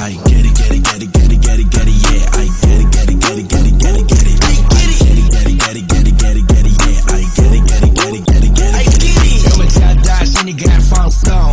I get it, get it, get it, get it, get it, get it, yeah. I get it, get it, get it, get it, get it, get it. I get it, get it, get it, get it, get it, get it, yeah. I get it, get it, get it, get it, get it, get it. Eu me te dar, sin ingen fang stone.